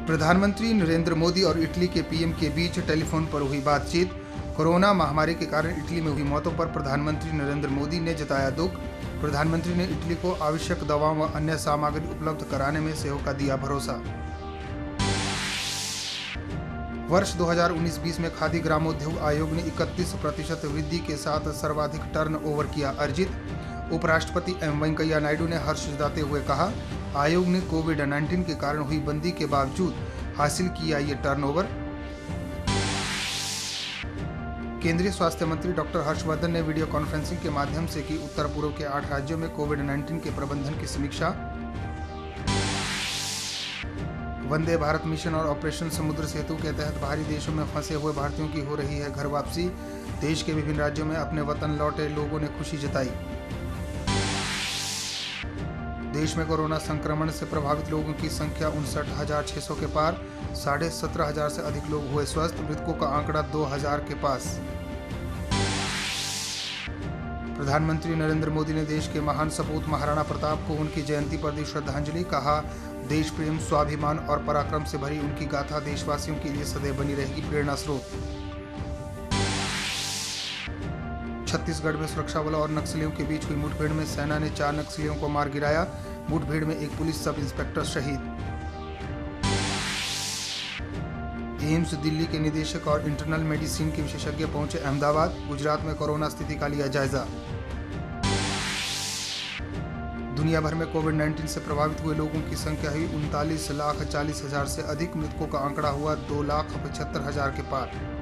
प्रधानमंत्री नरेंद्र मोदी और इटली के पीएम के बीच टेलीफोन पर हुई बातचीत। कोरोना महामारी के कारण इटली में हुई मौतों पर प्रधानमंत्री नरेंद्र मोदी ने जताया दुख। प्रधानमंत्री ने इटली को आवश्यक दवाओं व अन्य सामग्री उपलब्ध कराने में सहयोग का दिया भरोसा। वर्ष 2019-20 में खादी ग्रामोद्योग आयोग ने 31% वृद्धि के साथ सर्वाधिक टर्नओवर किया अर्जित। उपराष्ट्रपति एम वेंकैया नायडू ने हर्ष जताते हुए कहा, आयोग ने कोविड-19 के कारण हुई बंदी के बावजूद हासिल किया ये टर्नओवर। केंद्रीय स्वास्थ्य मंत्री डॉक्टर हर्षवर्धन ने वीडियो कॉन्फ्रेंसिंग के माध्यम से की उत्तर पूर्व के 8 राज्यों में कोविड-19 के प्रबंधन की समीक्षा। वंदे भारत मिशन और ऑपरेशन समुद्र सेतु के तहत बाहरी देशों में फंसे हुए भारतीयों की हो रही है घर वापसी। देश के विभिन्न राज्यों में अपने वतन लौटे लोगों ने खुशी जताई। देश में कोरोना संक्रमण से प्रभावित लोगों की संख्या 59,600 के पार। 17,500 से अधिक लोग हुए स्वस्थ। मृतकों का आंकड़ा 2,000 के पास। प्रधानमंत्री नरेंद्र मोदी ने देश के महान सपूत महाराणा प्रताप को उनकी जयंती पर दी श्रद्धांजलि। कहा, देश प्रेम, स्वाभिमान और पराक्रम से भरी उनकी गाथा देशवासियों के लिए सदैव बनी रहेगी प्रेरणा स्रोत। छत्तीसगढ़ में सुरक्षा बलों और नक्सलियों के बीच हुई मुठभेड़ में सेना ने 4 नक्सलियों को मार गिराया। मुठभेड़ में एक पुलिस सब इंस्पेक्टर शहीद। एम्स दिल्ली के निदेशक और इंटरनल मेडिसिन के विशेषज्ञ पहुंचे अहमदाबाद। गुजरात में कोरोना स्थिति का लिया जायजा। दुनिया भर में कोविड-19 से प्रभावित हुए लोगों की संख्या हुई 39,40,000 से अधिक। मृतकों का आंकड़ा हुआ 2,75,000 के पार।